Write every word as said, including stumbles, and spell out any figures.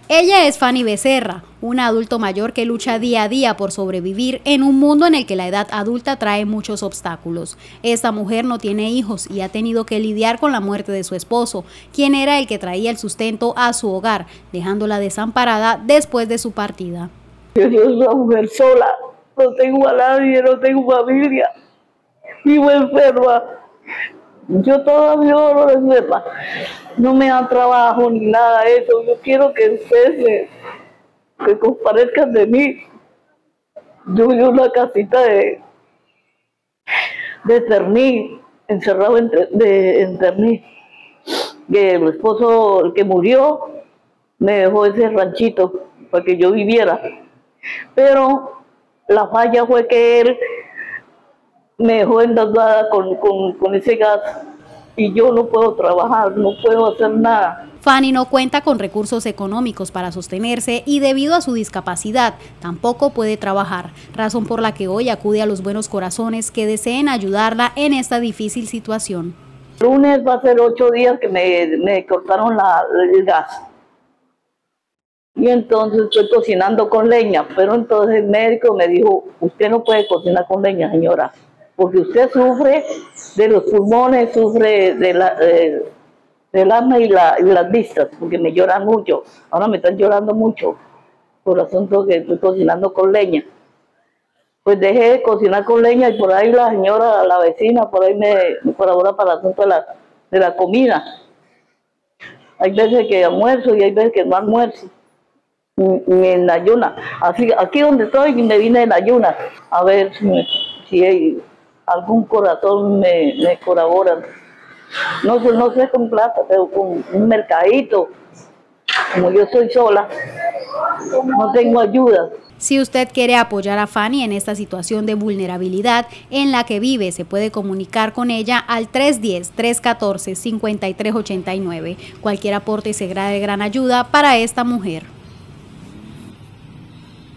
Ella es Fanny Becerra, un adulto mayor que lucha día a día por sobrevivir en un mundo en el que la edad adulta trae muchos obstáculos. Esta mujer no tiene hijos y ha tenido que lidiar con la muerte de su esposo, quien era el que traía el sustento a su hogar, dejándola desamparada después de su partida. Yo soy una mujer sola, no tengo a nadie, no tengo familia, vivo enferma. Yo todavía no lo enferma, no me dan trabajo ni nada de eso. Yo quiero que ustedes me, que comparezcan de mí. Yo vivo en una casita de, de Terní, encerrado en, de, en Terní. Que el esposo, el que murió, me dejó ese ranchito para que yo viviera. Pero la falla fue que él me dejó endeudada con, con, con ese gas y yo no puedo trabajar, no puedo hacer nada. Fanny no cuenta con recursos económicos para sostenerse y debido a su discapacidad tampoco puede trabajar, razón por la que hoy acude a los buenos corazones que deseen ayudarla en esta difícil situación. El lunes va a ser ocho días que me, me cortaron la, el gas. Y entonces estoy cocinando con leña, pero entonces el médico me dijo, usted no puede cocinar con leña, señora, porque usted sufre de los pulmones, sufre de la, de, del alma y, la, y las vistas, porque me lloran mucho. Ahora me están llorando mucho por el asunto que estoy cocinando con leña. Pues dejé de cocinar con leña y por ahí la señora, la vecina, por ahí me, me colabora para el asunto de la, de la comida. Hay veces que almuerzo y hay veces que no almuerzo. En ayuna, así aquí donde estoy me vine en ayuna a ver si, me, si hay algún corazón me, me colabora, no sé, no sé con plata, pero con un mercadito, como yo soy sola, no tengo ayuda. Si usted quiere apoyar a Fanny en esta situación de vulnerabilidad en la que vive, se puede comunicar con ella al tres uno cero, tres uno cuatro, cinco tres ocho nueve. Cualquier aporte será de gran ayuda para esta mujer.